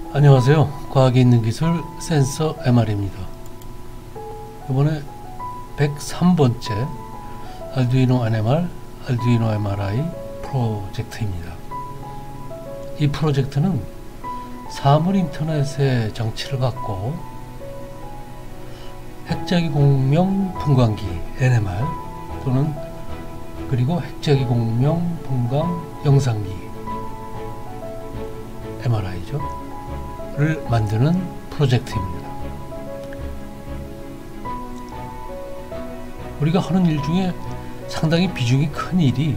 안녕하세요. 과학이 있는 기술 센서 MR입니다. 이번에 103번째 알두이노 NMR, 알두이노 MRI 프로젝트입니다. 이 프로젝트는 사물 인터넷의 장치를 갖고 핵자기 공명 분광기 NMR 또는 그리고 핵자기 공명 분광 영상기 MRI죠. 를 만드는 프로젝트입니다. 우리가 하는 일 중에 상당히 비중이 큰 일이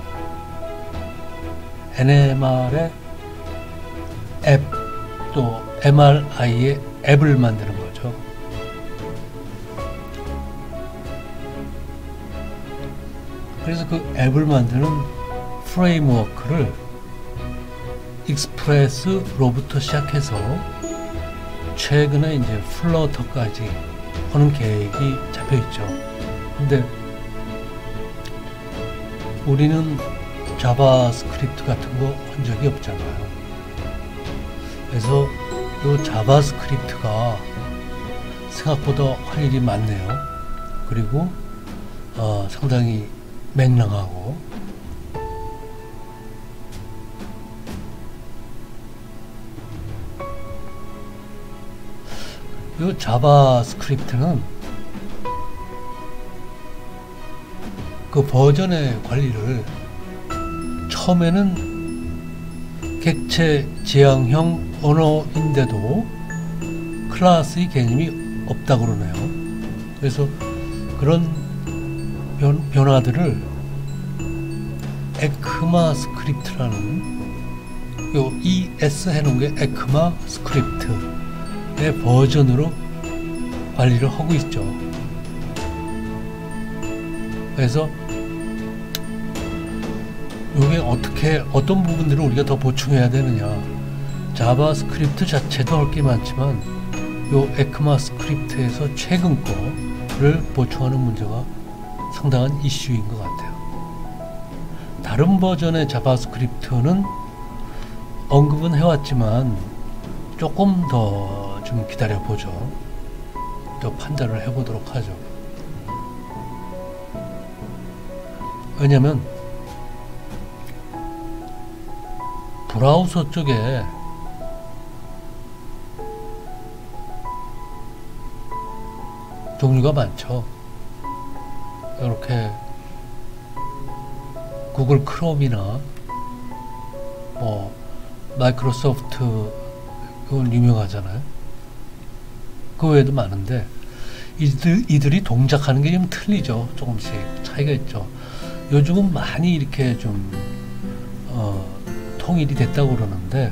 NMR의 앱 또 MRI의 앱을 만드는 거죠. 그래서 그 앱을 만드는 프레임워크를 익스프레스로부터 시작해서 최근에 이제 플러터까지 하는 계획이 잡혀 있죠. 근데 우리는 자바스크립트 같은 거 한 적이 없잖아요. 그래서 이 자바스크립트가 생각보다 할 일이 많네요. 그리고 상당히 맹랑하고 이 자바스크립트는 그 버전의 관리를 처음에는 객체 지향형 언어인데도 클래스의 개념이 없다고 그러네요. 그래서 그런 변화들을 에크마 스크립트라는 요 ES 해놓은 게 에크마 스크립트 버전으로 관리를 하고 있죠. 그래서 이게 어떤 부분들을 우리가 더 보충해야 되느냐, 자바스크립트 자체도 할 게 많지만 요 에크마 스크립트에서 최근 거를 보충하는 문제가 상당한 이슈인 것 같아요. 다른 버전의 자바스크립트는 언급은 해왔지만 조금 더 좀 기다려 보죠. 또 판단을 해보도록 하죠. 왜냐면 브라우저 쪽에 종류가 많죠. 이렇게 구글 크롬이나 뭐 마이크로소프트 그건 유명하잖아요. 그 외에도 많은데 이들이 동작하는 게 좀 틀리죠. 조금씩 차이가 있죠. 요즘은 많이 이렇게 좀 통일이 됐다고 그러는데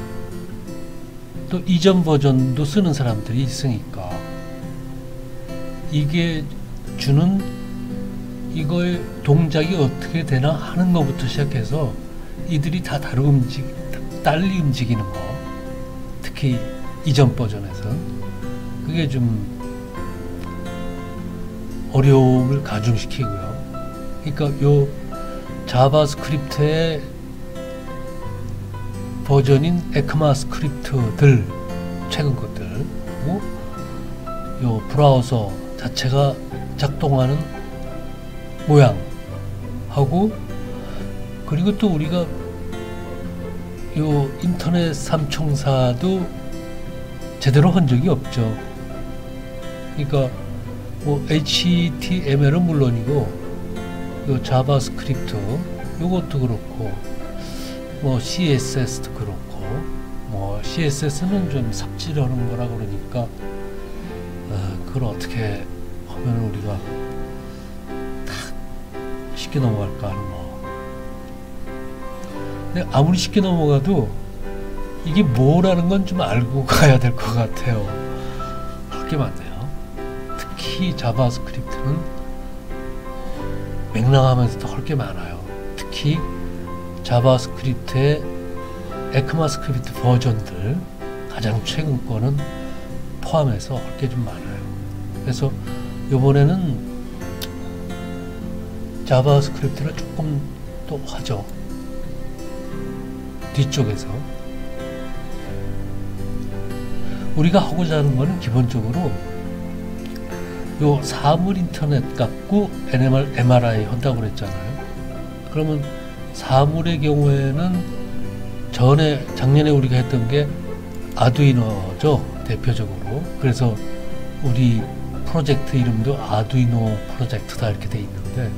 또 이전 버전도 쓰는 사람들이 있으니까 이게 주는 이거의 동작이 어떻게 되나 하는 것부터 시작해서 이들이 다 달리 움직이는 거, 특히 이전 버전에서 그게 좀 어려움을 가중시키고요. 그러니까 요 자바스크립트의 버전인 에크마 스크립트들 최근 것들 그리고 요 브라우저 자체가 작동하는 모양하고 그리고 또 우리가 요 인터넷 삼총사도 제대로 한 적이 없죠. 그러니까 뭐 HTML은 물론이고 요 자바스크립트 요것도 그렇고 뭐 CSS도 그렇고 뭐 CSS는 좀 삽질하는 거라 그러니까 그걸 어떻게 하면 우리가 딱 쉽게 넘어갈까 하는 거. 근데 아무리 쉽게 넘어가도 이게 뭐라는 건 좀 알고 가야 될 것 같아요. 할 게 많네요. 특히 자바스크립트는 맹랑하면서도 할 게 많아요. 특히 자바스크립트의 에크마 스크립트 버전들 가장 최근 거는 포함해서 할 게 좀 많아요. 그래서 이번에는 자바스크립트를 조금 또 하죠. 뒤쪽에서 우리가 하고자 하는 거는 기본적으로 요 사물 인터넷 갖고 NMR, MRI 한다고 그랬잖아요. 그러면 사물의 경우에는 작년에 우리가 했던 게 아두이노죠, 대표적으로. 그래서 우리 프로젝트 이름도 아두이노 프로젝트다 이렇게 돼 있는데,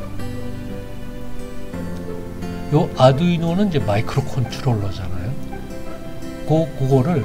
요 아두이노는 이제 마이크로 컨트롤러잖아요. 그거를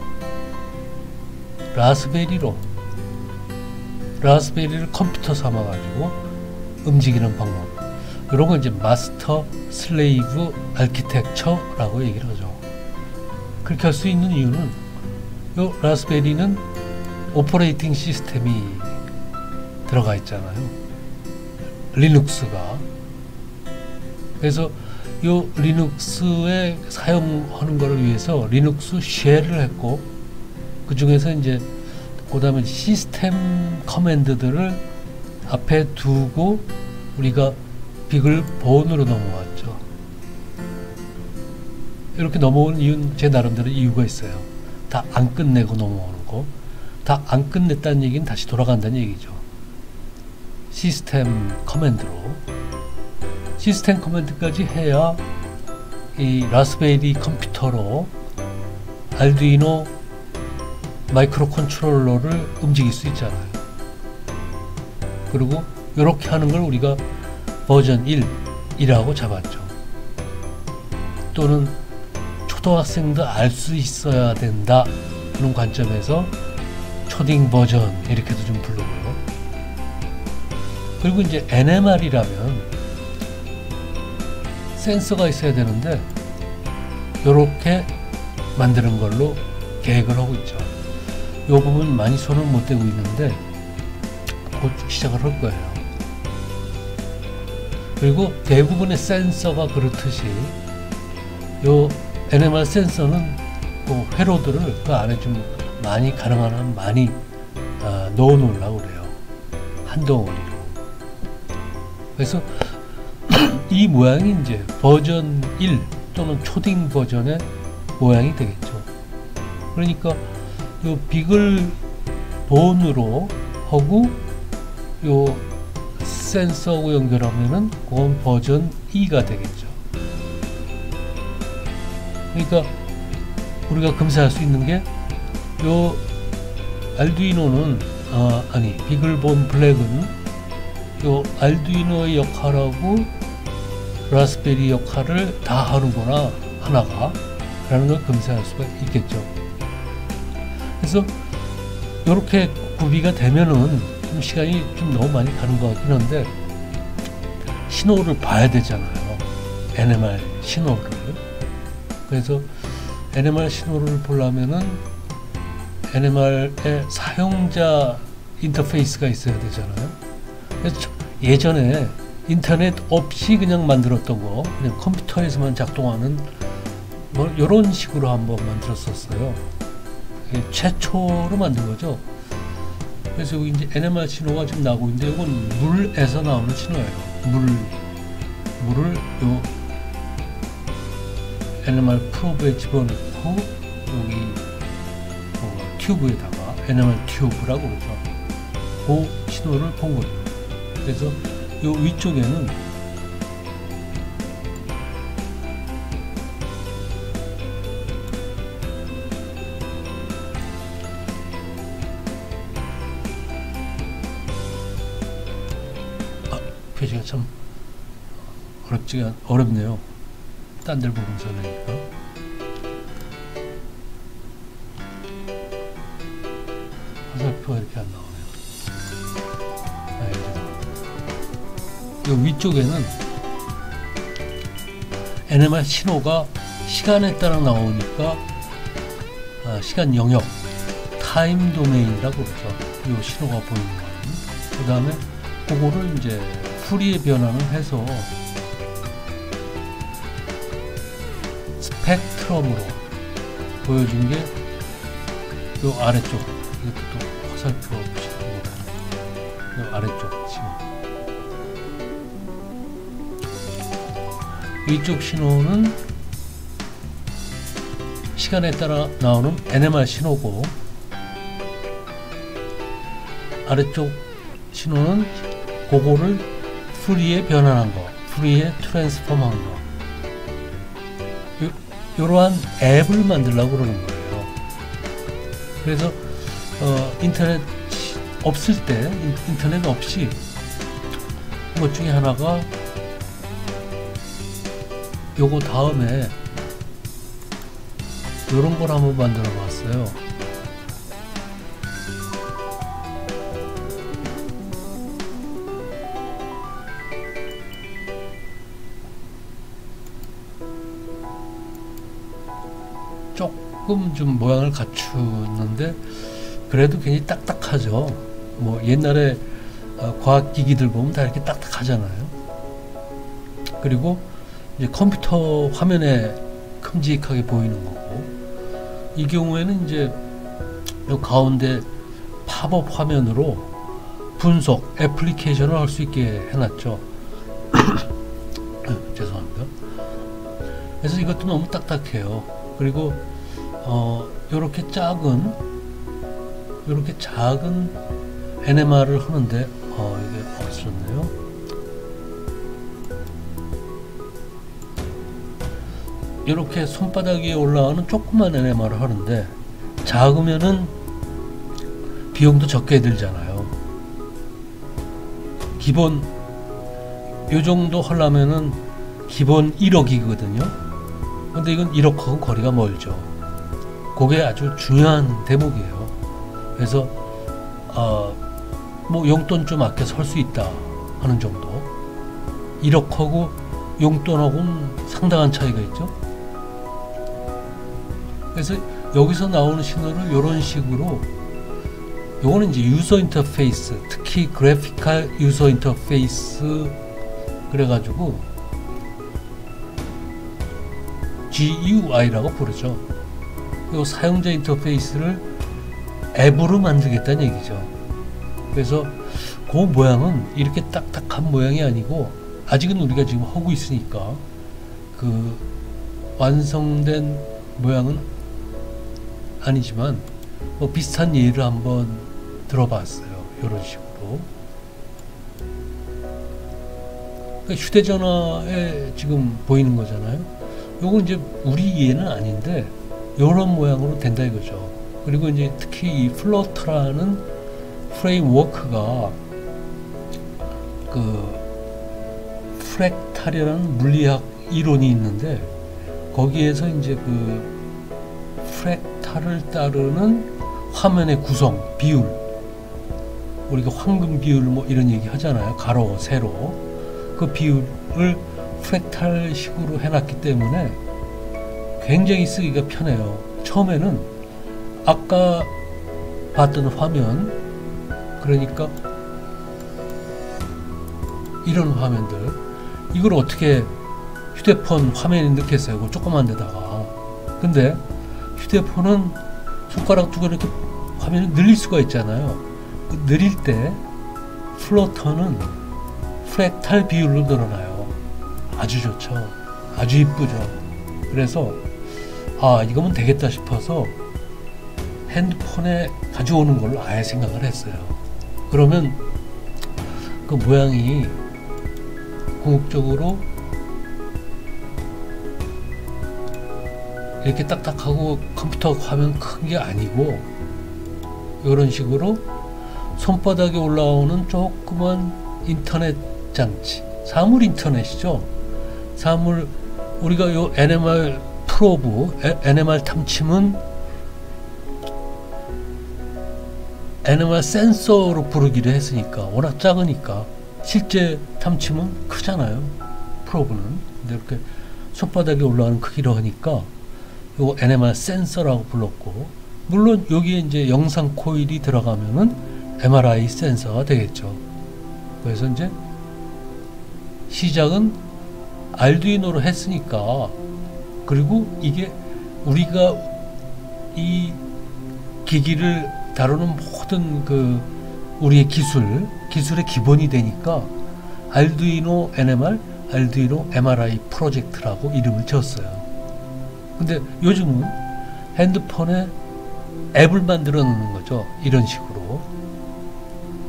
라스베리를 컴퓨터 삼아 가지고 움직이는 방법, 이런 건 이제 마스터 슬레이브 아키텍처라고 얘기를 하죠. 그렇게 할 수 있는 이유는 요 라스베리는 오퍼레이팅 시스템이 들어가 있잖아요, 리눅스가. 그래서 요 리눅스에 사용하는 것을 위해서 리눅스 쉘을 했고, 그 중에서 이제 그 다음에 시스템 커맨드들을 앞에 두고 우리가 빅을 본으로 넘어왔죠. 이렇게 넘어오는 이유는 제 나름대로 이유가 있어요. 다 안 끝내고 넘어오는 거. 다 안 끝냈다는 얘기는 다시 돌아간다는 얘기죠. 시스템 커맨드로. 시스템 커맨드까지 해야 이 라스베리 컴퓨터로 알두이노 마이크로 컨트롤러를 움직일 수 있잖아요. 그리고 이렇게 하는 걸 우리가 버전 1이라고 잡았죠. 또는 초등학생도 알 수 있어야 된다 그런 관점에서 초딩 버전 이렇게도 좀 부르고요. 그리고 이제 NMR이라면 센서가 있어야 되는데 이렇게 만드는 걸로 계획을 하고 있죠. 이 부분 많이 손을 못 대고 있는데 곧 시작을 할 거예요. 그리고 대부분의 센서가 그렇듯이 요 NMR 센서는 그 회로들을 그 안에 좀 많이 가능한 한 많이 넣어 놓으려고 그래요. 한 덩어리로. 그래서 이 모양이 이제 버전 1 또는 초딩 버전의 모양이 되겠죠. 그러니까 요 빅을 본으로 하고 요 센서하고 연결하면은 그건 버전 2가 되겠죠. 그러니까 우리가 검사할 수 있는 게 요 알두이노는 빅을 본 블랙은 요 알두이노의 역할하고 라스베리 역할을 다 하는구나, 하나가 라는 걸 검사할 수가 있겠죠. 그래서 이렇게 구비가 되면은 좀 시간이 좀 너무 많이 가는 것 같긴 한데, 신호를 봐야 되잖아요, NMR 신호를. 그래서 NMR 신호를 보려면은 NMR의 사용자 인터페이스가 있어야 되잖아요. 그래서 예전에 인터넷 없이 그냥 만들었던 거, 그냥 컴퓨터에서만 작동하는 뭐 이런 식으로 한번 만들었었어요. 최초로 만든 거죠. 그래서 여기 이제 NMR 신호가 지금 나오고 있는데, 이건 물에서 나오는 신호예요. 물을 요 NMR 프로브에 집어넣고 여기 튜브에다가 NMR 튜브라고 그러죠. 그 신호를 본 거예요. 그래서 요 위쪽에는 표시가 참 어렵네요. 딴 데를 보면서 하니까. 화살표가 이렇게 안 나오네요. 이 위쪽에는 NMR 신호가 시간에 따라 나오니까 시간 영역, 타임 도메인이라고 그러죠. 이 신호가 보이는 거는. 그 다음에 그거를 이제 푸리에 변환을 해서 스펙트럼으로 보여준 게 요 아래쪽, 이것도 화살표 보시면 요 아래쪽 지금 이쪽 신호는 시간에 따라 나오는 NMR 신호고, 아래쪽 신호는 그거를 프리에 변환한 거, 프리에 트랜스폼한 거. 이러한 앱을 만들려고 그러는 거예요. 그래서 인터넷 없을 때, 인터넷 없이 것 중에 하나가 요거 다음에 요런 걸 한번 만들어 봤어요. 조금 좀 모양을 갖추는데 그래도 굉장히 딱딱하죠. 뭐 옛날에 과학기기들 보면 다 이렇게 딱딱하잖아요. 그리고 이제 컴퓨터 화면에 큼직하게 보이는 거고, 이 경우에는 이제 요 가운데 팝업 화면으로 분석 애플리케이션을 할 수 있게 해놨죠. 죄송합니다. 그래서 이것도 너무 딱딱해요. 그리고 요렇게 작은 NMR을 하는데 이게 없었네요. 이렇게 손바닥 위에 올라가는 조그만 NMR을 하는데 작으면은 비용도 적게 들잖아요. 기본 요 정도 하려면은 기본 1억이거든요. 근데 이건 1억하고 거리가 멀죠. 그게 아주 중요한 대목이에요. 그래서 뭐 용돈 좀 아껴 설 수 있다 하는 정도. 1억하고 용돈하고는 상당한 차이가 있죠. 그래서 여기서 나오는 신호를 이런 식으로, 요거는 이제 유저 인터페이스, 특히 그래픽할 유저 인터페이스 그래가지고 GUI라고 부르죠. 요 사용자 인터페이스를 앱으로 만들겠다는 얘기죠. 그래서 그 모양은 이렇게 딱딱한 모양이 아니고, 아직은 우리가 지금 하고 있으니까 그 완성된 모양은 아니지만 뭐 비슷한 예를 한번 들어봤어요. 이런 식으로. 그러니까 휴대전화에 지금 보이는 거잖아요. 요건 이제 우리 이해는 아닌데 이런 모양으로 된다 이거죠. 그리고 이제 특히 이 플러터라는 프레임워크가 그 프랙탈이라는 물리학 이론이 있는데, 거기에서 이제 그 프랙탈을 따르는 화면의 구성, 비율, 우리가 황금 비율 뭐 이런 얘기 하잖아요. 가로, 세로. 그 비율을 프랙탈식으로 해놨기 때문에 굉장히 쓰기가 편해요. 처음에는 아까 봤던 화면, 그러니까 이런 화면들, 이걸 어떻게 휴대폰 화면에 넣겠어요? 그 조그만 데다가. 근데 휴대폰은 손가락 두 개 이렇게 화면을 늘릴 수가 있잖아요. 그 늘릴 때 플러터는 프랙탈 비율로 늘어나요. 아주 좋죠. 아주 이쁘죠. 그래서 이거면 되겠다 싶어서 핸드폰에 가져오는 걸로 아예 생각을 했어요. 그러면 그 모양이 궁극적으로 이렇게 딱딱하고 컴퓨터 화면 큰 게 아니고 이런 식으로 손바닥에 올라오는 조그만 인터넷 장치, 사물 인터넷이죠. 사물, 우리가 요 NMR 프로브, NMR 탐침은 NMR 센서로 부르기로 했으니까, 워낙 작으니까. 실제 탐침은 크잖아요. 프로브는. 근데 이렇게 손바닥에 올라가는 크기로 하니까 요 NMR 센서라고 불렀고, 물론 여기에 이제 영상 코일이 들어가면은 MRI 센서가 되겠죠. 그래서 이제 시작은 알두이노로 했으니까, 그리고 이게 우리가 이 기기를 다루는 모든 그 우리의 기술의 기본이 되니까 알두이노 NMR, 알두이노 MRI 프로젝트라고 이름을 지었어요. 근데 요즘은 핸드폰에 앱을 만들어 놓는 거죠. 이런 식으로.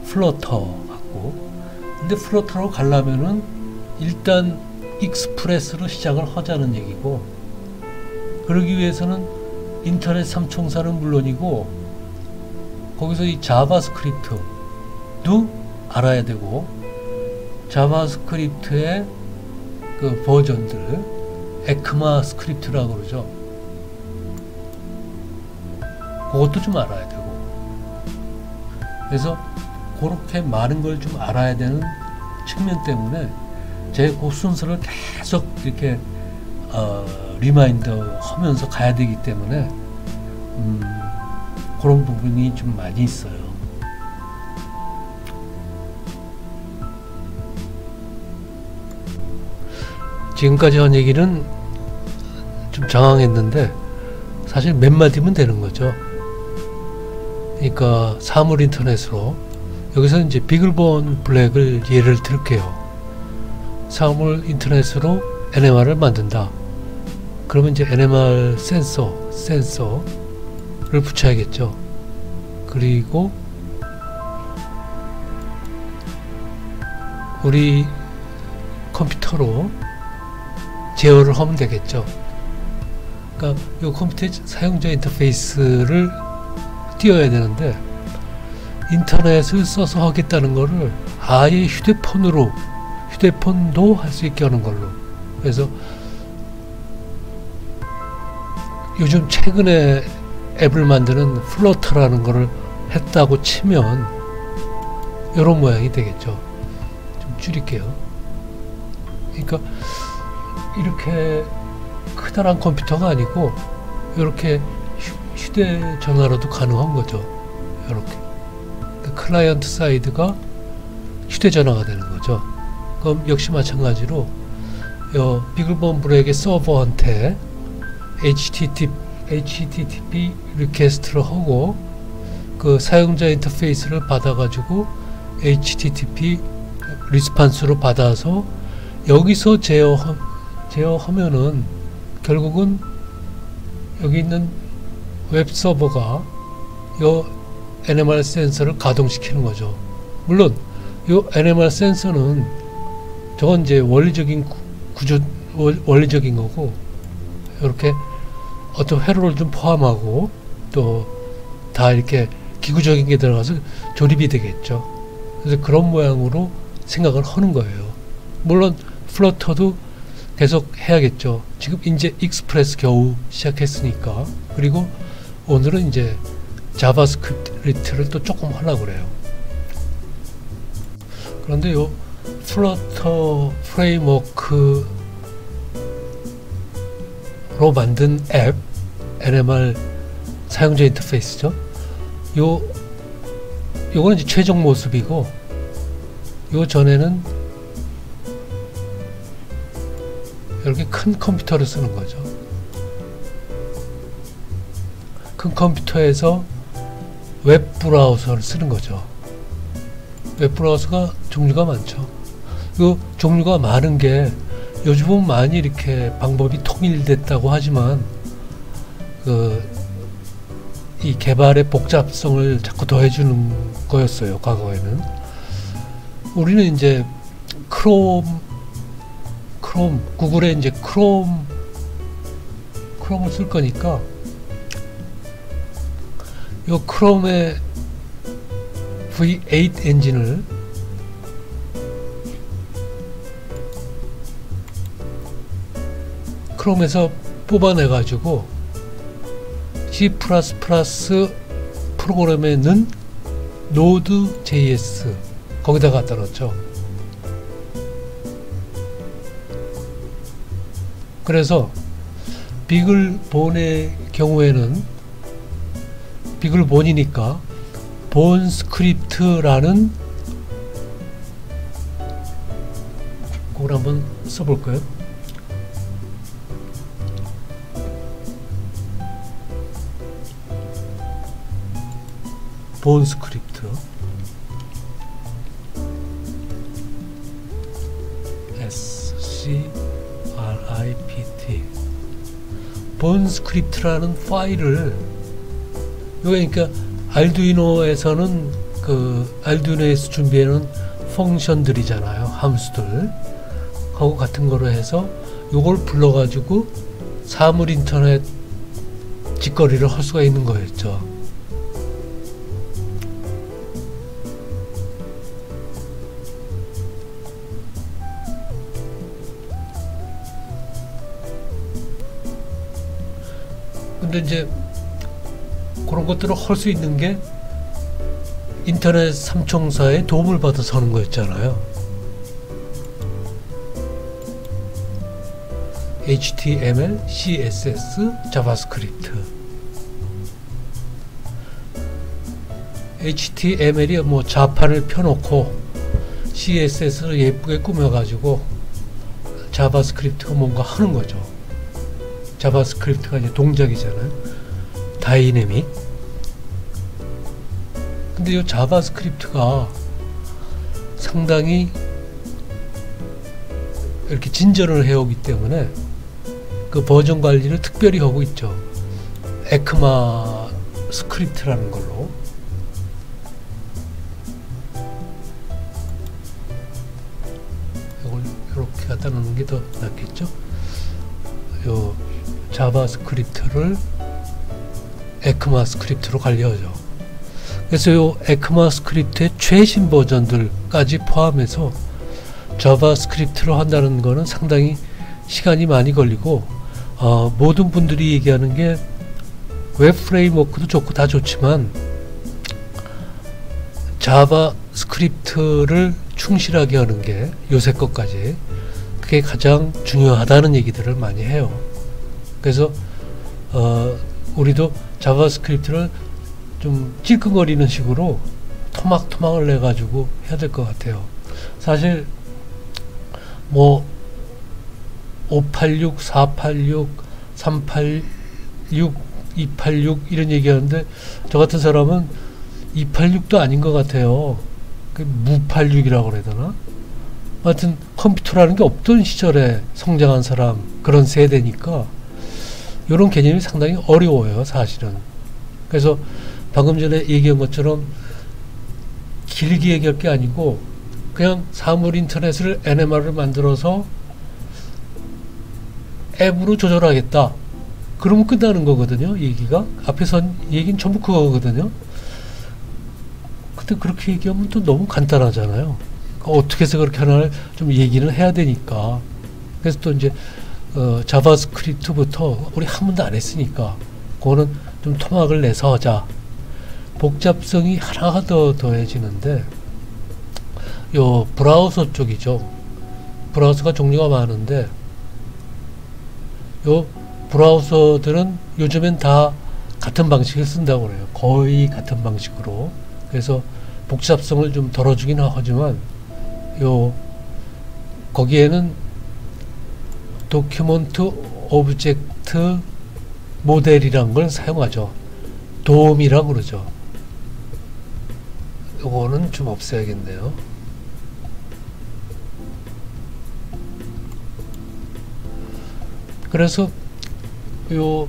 플러터하고. 근데 플러터로 가려면은 일단 익스프레스로 시작을 하자는 얘기고, 그러기 위해서는 인터넷 삼총사는 물론이고 거기서 이 자바스크립트도 알아야 되고, 자바스크립트의 그 버전들, 에크마 스크립트라고 그러죠. 그것도 좀 알아야 되고. 그래서 그렇게 많은 걸 좀 알아야 되는 측면 때문에 제 그 순서를 계속 이렇게 리마인더 하면서 가야 되기 때문에 그런 부분이 좀 많이 있어요. 지금까지 한 얘기는 좀 장황했는데 사실 몇 마디면 되는 거죠. 그러니까 사물 인터넷으로, 여기서 이제 비글본 블랙을 예를 들게요. 사물 인터넷으로 NMR을 만든다. 그러면 이제 NMR 센서를 붙여야겠죠. 그리고 우리 컴퓨터로 제어를 하면 되겠죠. 그러니까 이 컴퓨터의 사용자 인터페이스를 띄워야 되는데, 인터넷을 써서 하겠다는 거를 아예 휴대폰도 할 수 있게 하는 걸로. 그래서 요즘 최근에 앱을 만드는 플러터라는 거를 했다고 치면 이런 모양이 되겠죠. 좀 줄일게요. 그러니까 이렇게 크다란 컴퓨터가 아니고 이렇게 휴대전화로도 가능한 거죠. 이렇게 클라이언트 사이드가 휴대전화가 되는 거죠. 그럼 역시 마찬가지로 비글본 블랙의 서버한테 HTTP 리퀘스트를 하고 그 사용자 인터페이스를 받아가지고 HTTP 리스판스로 받아서 여기서 제어하면은 결국은 여기 있는 웹 서버가 요 NMR 센서를 가동시키는 거죠. 물론 요 NMR 센서는 저건 이제 원리적인 원리적인 거고, 이렇게 어떤 회로를 좀 포함하고 또 다 이렇게 기구적인 게 들어가서 조립이 되겠죠. 그래서 그런 모양으로 생각을 하는 거예요. 물론 플러터도 계속 해야겠죠. 지금 이제 익스프레스 겨우 시작했으니까. 그리고 오늘은 이제 자바스크립트를 또 조금 하려고 그래요. 그런데 요 플러터 프레임워크로 만든 앱, NMR 사용자 인터페이스죠. 요거는 이제 최종 모습이고, 요 전에는 이렇게 큰 컴퓨터를 쓰는 거죠. 큰 컴퓨터에서 웹 브라우저를 쓰는 거죠. 웹 브라우저가 종류가 많죠. 그 종류가 많은 게 요즘은 많이 이렇게 방법이 통일됐다고 하지만 이 개발의 복잡성을 자꾸 더해주는 거였어요. 과거에는. 우리는 이제 크롬 구글에 이제 크롬을 쓸 거니까 요 크롬의 V8 엔진을 크롬에서 뽑아내 가지고 C++ 프로그램에 넣은 Node.js 거기다 갖다 넣었죠. 그래서 비글본의 경우에는 비글본이니까 본 스크립트라는 그걸 한번 써볼까요? 본 스크립트 SCRIPT 본 스크립트라는 파일을, 그러니까 알두이노에서는 그 그 알두이노에서 준비해놓은 펑션들이잖아요. 함수들 하고 같은 거로 해서 요걸 불러가지고 사물 인터넷 짓거리를 할 수가 있는 거였죠. 근데 이제 그런 것들을 할 수 있는 게 인터넷 삼총사의 도움을 받아서 하는 거였잖아요. HTML, CSS, 자바스크립트. HTML이 뭐 자판을 펴놓고 CSS를 예쁘게 꾸며가지고 자바스크립트가 뭔가 하는 거죠. 자바스크립트가 이제 동작이잖아요. 다이내믹. 근데 이 자바스크립트가 상당히 이렇게 진전을 해오기 때문에 그 버전 관리를 특별히 하고 있죠. 에크마 스크립트라는 걸로. 이걸 이렇게 갖다 놓는 게 더 낫겠죠. 요 자바스크립트를 에크마 스크립트로 관리하죠. 그래서 요 에크마 스크립트의 최신 버전들까지 포함해서 자바스크립트로 한다는 거는 상당히 시간이 많이 걸리고, 모든 분들이 얘기하는 게 웹 프레임워크도 좋고 다 좋지만 자바스크립트를 충실하게 하는 게 요새 것까지 그게 가장 중요하다는 얘기들을 많이 해요. 그래서 우리도 자바스크립트를 좀 찔끔거리는 식으로 토막토막을 내 가지고 해야 될 것 같아요. 사실 뭐 586, 486, 386, 286 이런 얘기하는데 저 같은 사람은 286도 아닌 것 같아요. 그 무86이라고 그래야 되나? 하여튼 컴퓨터라는 게 없던 시절에 성장한 사람, 그런 세대니까 이런 개념이 상당히 어려워요, 사실은. 그래서 방금 전에 얘기한 것처럼 길게 얘기할 게 아니고 그냥 사물 인터넷을 NMR을 만들어서 앱으로 조절하겠다. 그러면 끝나는 거거든요. 얘기가. 앞에선 얘기는 전부 그거거든요. 근데 그렇게 얘기하면 또 너무 간단하잖아요. 어떻게 해서 그렇게 하나를 좀 얘기를 해야 되니까. 그래서 또 이제 자바스크립트부터 우리 한 번도 안 했으니까 그거는 좀 토막을 내서 하자. 복잡성이 하나가 더 더해지는데 요 브라우저 쪽이죠. 브라우저가 종류가 많은데 요 브라우저들은 요즘엔 다 같은 방식을 쓴다고 그래요. 거의 같은 방식으로. 그래서 복잡성을 좀 덜어주긴 하지만 요 거기에는 도큐먼트 오브젝트 모델이란 걸 사용하죠. 도움이라고 그러죠. 요거는 좀 없애야겠네요. 그래서 요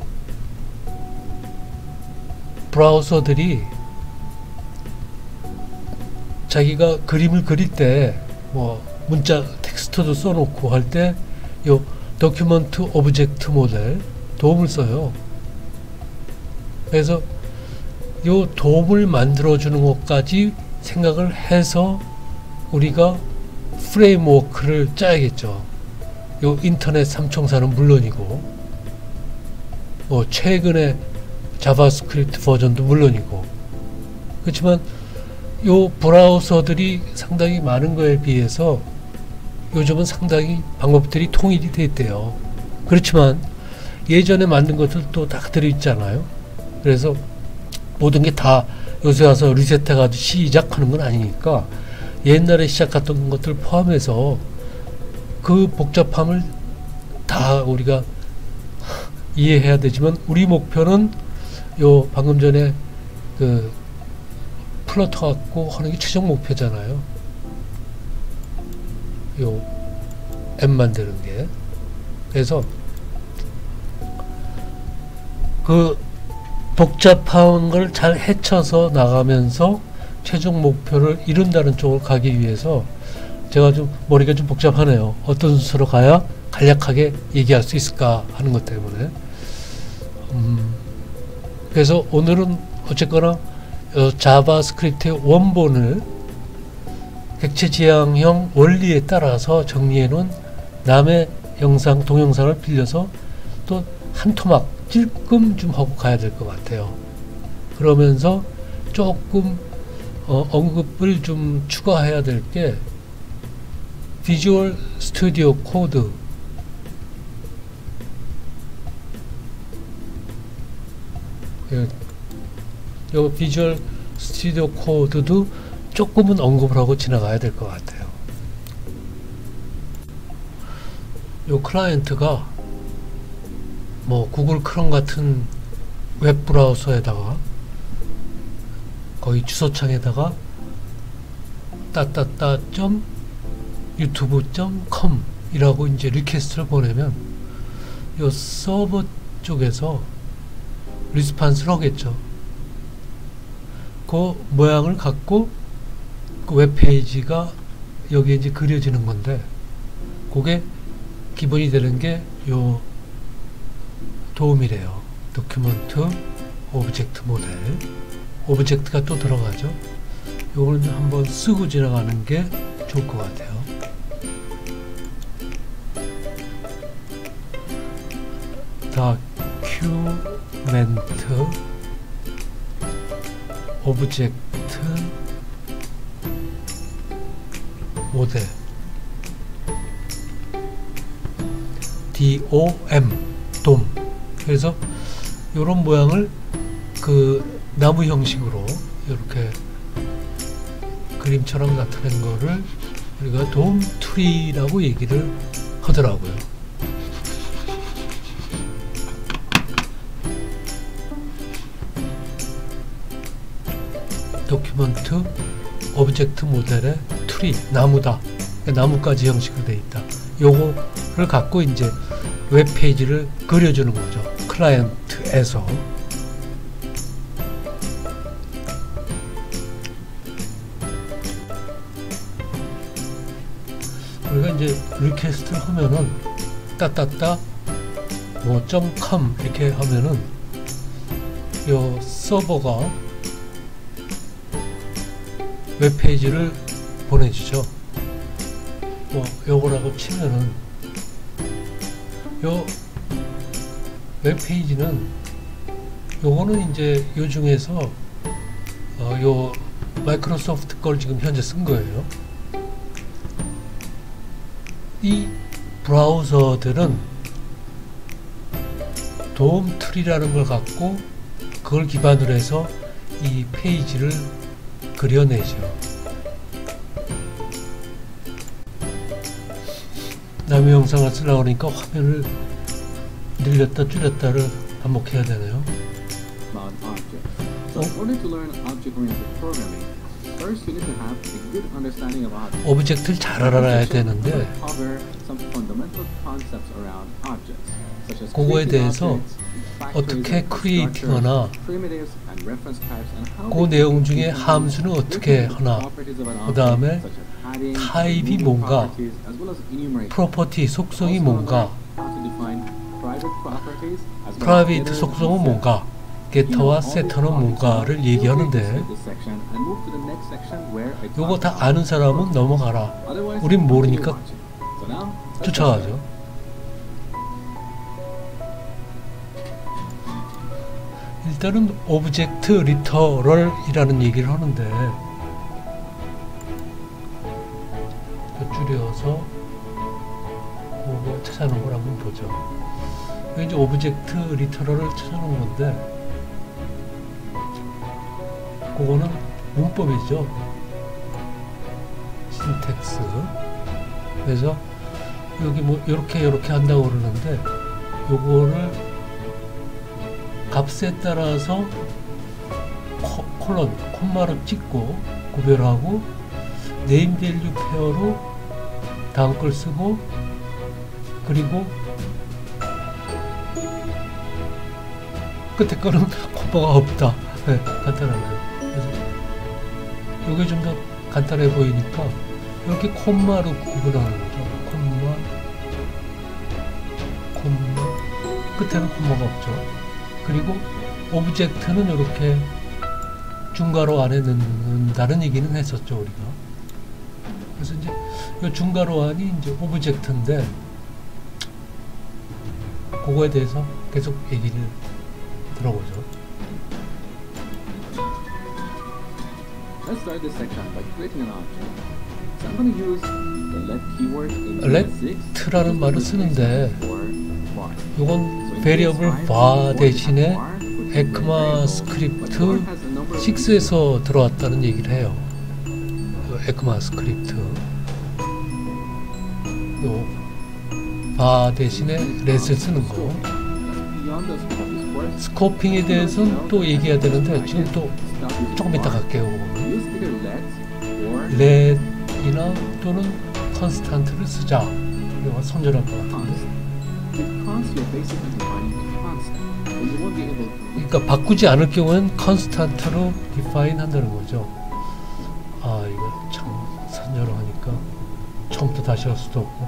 브라우저들이 자기가 그림을 그릴 때 뭐 문자 텍스트도 써놓고 할 때 요 도큐먼트 오브젝트 모델 도움을 써요. 그래서 요 도움을 만들어주는 것까지 생각을 해서 우리가 프레임워크를 짜야겠죠. 요 인터넷 삼총사는 물론이고 뭐 최근에 자바스크립트 버전도 물론이고. 그렇지만 요 브라우저들이 상당히 많은 거에 비해서 요즘은 상당히 방법들이 통일이 돼 있대요. 그렇지만 예전에 만든 것들도 다 그대로 있잖아요. 그래서 모든 게 다 요새 와서 리셋해가지고 시작하는 건 아니니까 옛날에 시작했던 것들 포함해서 그 복잡함을 다 우리가 이해해야 되지만 우리 목표는 요 방금 전에 그 플러터 갖고 하는 게 최종 목표잖아요. 요 앱 만드는 게. 그래서 그 복잡한 걸 잘 헤쳐서 나가면서 최종 목표를 이룬다는 쪽으로 가기 위해서 제가 좀 머리가 좀 복잡하네요. 어떤 순서로 가야 간략하게 얘기할 수 있을까 하는 것 때문에. 그래서 오늘은 어쨌거나 자바스크립트의 원본을 객체 지향형 원리에 따라서 정리해 놓은 남의 영상, 동영상을 빌려서 또 한 토막 찔끔 좀 하고 가야 될 것 같아요. 그러면서 조금 언급을 좀 추가해야 될 게 비주얼 스튜디오 코드, 요 비주얼 스튜디오 코드도 조금은 언급을 하고 지나가야 될 것 같아요. 요 클라이언트가 뭐 구글 크롬 같은 웹 브라우저에다가 거의 주소창에다가 yutubu.com 이라고 이제 리퀘스트를 보내면 요 서버 쪽에서 리스판스를 하겠죠. 그 모양을 갖고 그 웹페이지가 여기에 이제 그려지는 건데, 그게 기본이 되는 게 요 도움이래요. 도큐먼트 오브젝트 모델, 오브젝트가 또 들어가죠. 요걸 한번 쓰고 지나가는 게 좋을 것 같아요. 다큐멘트 오브젝트 모델 DOM 그래서 요런 모양을 그 나무 형식으로 이렇게 그림처럼 나타낸 거를 우리가 돔 트리라고 얘기를 하더라고요. 도큐먼트 오브젝트 모델의 트리, 나무다. 나무까지 형식으로 되어 있다. 요거를 갖고 이제 웹페이지를 그려주는 거죠. 클라이언트에서. 우리가 이제 리퀘스트를 하면은 뭐 .com 이렇게 하면은 요 서버가 웹페이지를 보내주죠. 뭐 요거라고 치면은 요 웹페이지는 요거는 이제 요 중에서 요 마이크로소프트 걸 지금 현재 쓴 거예요. 이 브라우저들은 도움 트리라는 걸 갖고 그걸 기반으로 해서 이 페이지를 그려내죠. 남의 영상을 쓰려고 하니까 화면을 늘렸다 줄였다를 반복해야 되네요. 오브젝트를 잘 알아야 되는데 그거에 대해서 어떻게 크리에이팅하나, 그 내용 중에 함수는 어떻게 하나, 그 다음에 타입이 뭔가, 프로퍼티 속성이 뭔가, 프라이빗 속성은 뭔가, 게터와 세터는 뭔가를 얘기하는데, 요거 다 아는 사람은 넘어가라. 우린 모르니까 쫓아가죠. 일단은 오브젝트 리터럴이라는 얘기를 하는데, 줄여서 그거 찾아놓은 걸 한번 보죠. 여기 이제 오브젝트 리터럴을 찾아놓은 건데, 그거는 문법이죠. 신텍스. 그래서 여기 뭐 이렇게 한다고 그러는데, 요거를 값에 따라서 콜론, 콤마를 찍고 구별하고, 네임 밸류 페어로 다음 걸 쓰고, 그리고 끝에 거는 콤마가 없다. 네, 간단하네요. 그래서 이게 좀 더 간단해 보이니까 이렇게 콤마로 구분하는 거죠. 콤마, 끝에는 콤마가 없죠. 그리고 오브젝트는 이렇게 중괄호 안에 넣는다는 얘기는 했었죠, 우리가. 그래서 이제 이 중괄호 안이 이제 오브젝트인데, 그거에 대해서 계속 얘기를 들어보죠. Let's start this section by creating an object. So I'm going to use the let keyword in let라는 말을 쓰는데, 이건 variable var 대신에 ECMAScript 6에서 들어왔다는 얘기를 해요. ECMAScript 요 var 대신에 let을 쓰는 거. 스코핑에 대해서는 또 얘기해야 되는데 지금 또 조금 이따 갈게요. let이나 또는 constant를 쓰자. 이거 선절할 것 같은데. 그러니까 바꾸지 않을 경우는 constant로 define 한다는 거죠. 아, 이거 참 선절을 하니까 처음부터 다시 할 수도 없고.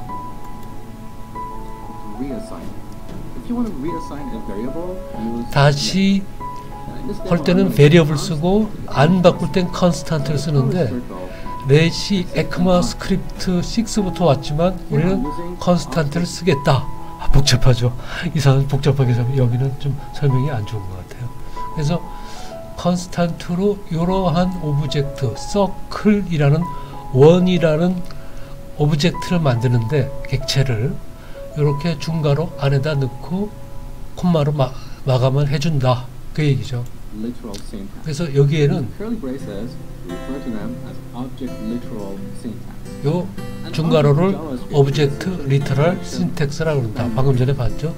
다시 할 때는 variable 쓰고 안 바꿀 땐 constant를 쓰는데, let이 ECMAScript 6부터 왔지만 우리는 constant를 쓰겠다. 아, 복잡하죠. 이상은 복잡하게 여기는 좀 설명이 안 좋은 것 같아요. 그래서 constant로 이러한 오브젝트 circle이라는 원이라는 오브젝트를 만드는데, 객체를 이렇게 중괄호 안에다 넣고 콤마로 마감을 해준다, 그 얘기죠. 그래서 여기에는 요 중괄호를 오브젝트 리터럴 신텍스라고 그런다. 방금 전에 봤죠?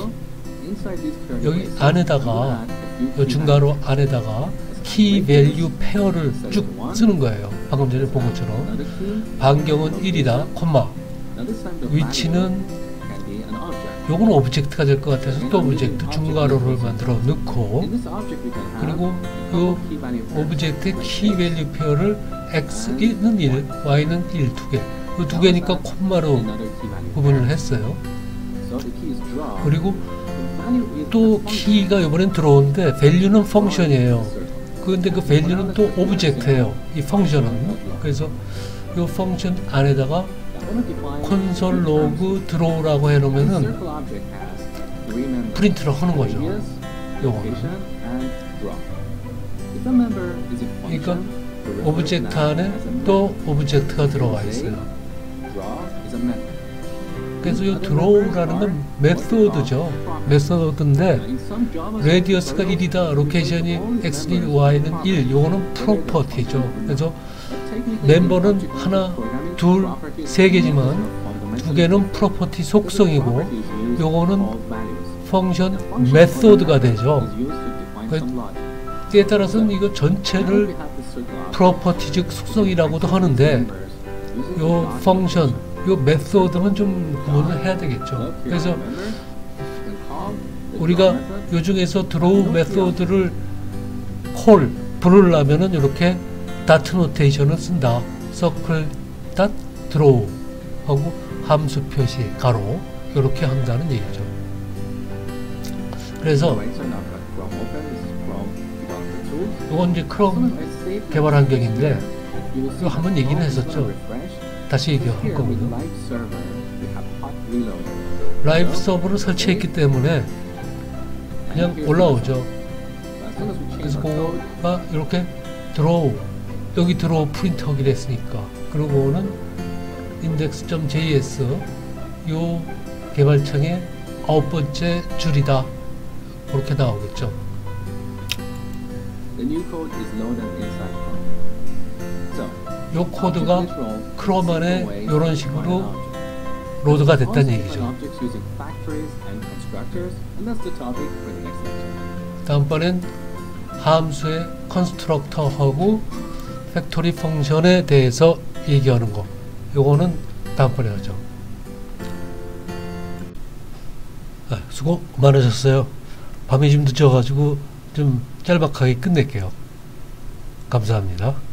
여기 안에다가 요 중괄호 안에다가 키 밸류 페어를 쭉 쓰는 거예요. 방금 전에 본 것처럼 반경은 1이다 콤마, 위치는 요거는 오브젝트가 될 것 같아서 또 오브젝트 중괄호를 만들어 넣고, 그리고 요 오브젝트의 키 밸류 페어를 x는 1, y는 1 두 개. 그 두 개니까 콤마로 구분을 했어요. 그리고 또 키가 이번엔 들어오는데 밸류는 펑션이에요. 그런데 그 밸류는 또 오브젝트예요, 이 펑션은. 그래서 이 펑션 안에다가 콘솔 로그 드로우라고 해놓으면은 프린트를 하는 거죠. 요거는. 그러니까 오브젝트 안에 또 오브젝트가 들어가 있어요. 그래서 이 드로우라는 건 메소드죠. 메소드인데 레디어스가 1이다, 로케이션이 x1, y는 1, 요거는 프로퍼티죠. 그래서 멤버는 하나, 둘, 세 개지만 두 개는 프로퍼티 속성이고 요거는 펑션 메소드가 되죠. 때에 따라서는 이거 전체를 프로퍼티 즉 속성이라고도 하는데, 요 펑션, 요 메소드는 좀 구분을 해야 되겠죠. 그래서 우리가 요 중에서 드로우 메소드를 부르려면은 이렇게 다트 노테이션을 쓴다. 서클 닷 드로우 하고 함수 표시 가로 이렇게 한다는 얘기죠. 그래서 이건 이제 크롬 개발 환경인데 이거 한번 얘기는 했었죠. 다시 얘기할 거거든요. 라이브 서버를 설치했기 때문에 그냥 올라오죠. 그래서 그거가 이렇게 드로우, 여기 드로우 프린트 하기로 했으니까, 그리고는 index.js 요 개발창의 9번째 줄이다, 그렇게 나오겠죠. 요 코드가 크롬 안에 이런 식으로 로드가 됐다는 얘기죠. 다음번엔 함수의 컨스트럭터하고 팩토리 펑션에 대해서 얘기하는 거, 요거는 다음번에 하죠. 수고 많으셨어요. 밤이 좀 늦어가지고 좀 짤막하게 끝낼게요. 감사합니다.